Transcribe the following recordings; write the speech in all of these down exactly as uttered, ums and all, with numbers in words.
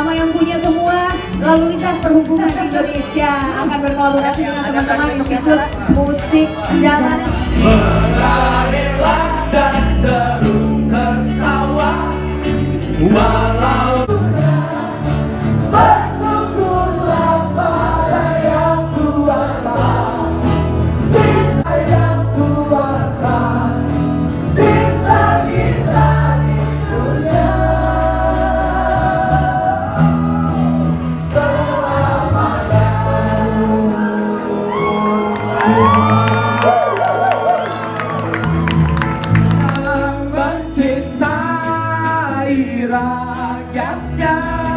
Sama yang punya semua lalu lintas perhubungan di Indonesia akan berkolaborasi dengan teman-teman Institut Musik Jalanan. Berlarilah dan terus tertawa walau bersyukurlah pada yang kuasa, cinta yang kuasa, cinta kita di dunia selamanya. Mencintai rakyatnya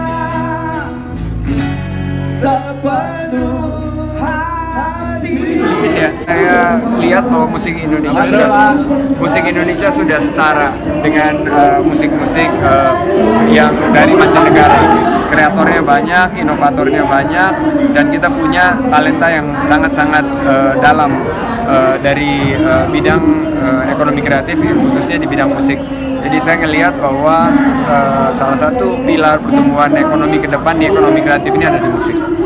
sepenuh hati. Ya, saya lihat bahwa musik Indonesia sudah musik Indonesia sudah setara dengan musik-musik uh, uh, yang dari mancanegara. Kreatornya banyak, inovatornya banyak, dan kita punya talenta yang sangat-sangat uh, dalam uh, dari uh, bidang uh, ekonomi kreatif, khususnya di bidang musik. Jadi saya ngelihat bahwa uh, salah satu pilar pertumbuhan ekonomi ke depan di ekonomi kreatif ini ada di musik.